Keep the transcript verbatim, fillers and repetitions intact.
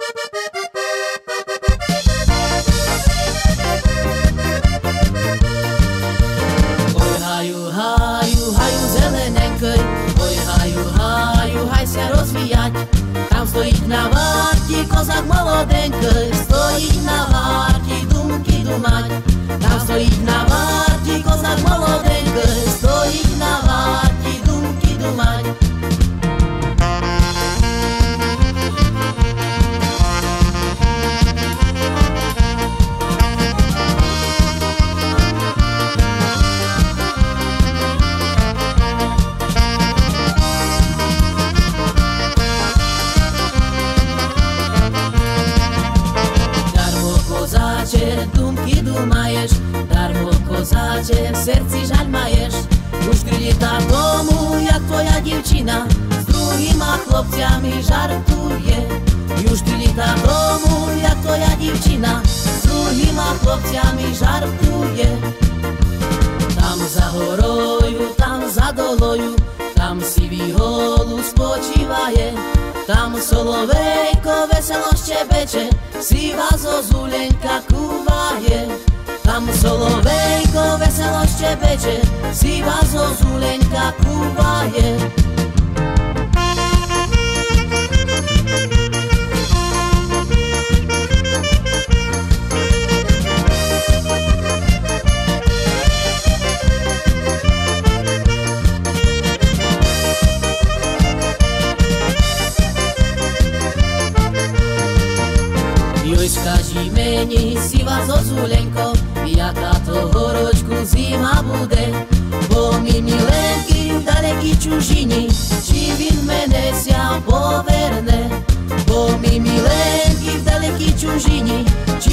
Oj haju, haju, haju zelenenkej, oj haju, haju, haj sa rozvíjať. Tam stojí na várti kozák molodenkej, stojí na várti dumky dumať. Tam stojí na várti kozák molodenkej, stojí na várti dumky dumať. Kozáče, dumky dumaješ, darmo kozáče, v srdci žaľ maješ. Už prilíta tomu, jak tvoja divčina s druhýma chlopcami žartuje. Už prilíta tomu, jak tvoja divčina s druhýma chlopcami žartuje. Tam za horoju, tam za doloju, tam sivý holus spočívaje. Tam solovejko veselo štebeče, siva zozulenka kúvaje. Tam solovejko veselo štebeče, siva zozulenka kúvaje. Jojska žimeni, siva zozulenko, jaká to horočku zima bude. Bo mi milenky v daleký čužini, či vin mene sia poverne. Bo mi milenky v daleký čužini, či